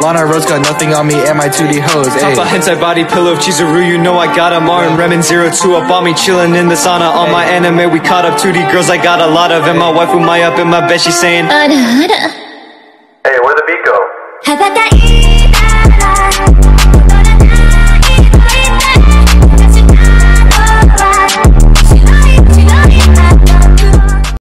on our roads, got nothing on me and my 2D hoes. Top a hentai body pillow, Chizuru, you know I got 'em. Martin, Remen, 02 up on me, chillin' in the sauna. On my anime, we caught up 2D girls, I got a lot of. And my waifu, my up in my bed, she's saying, Hey, where'd the beat go?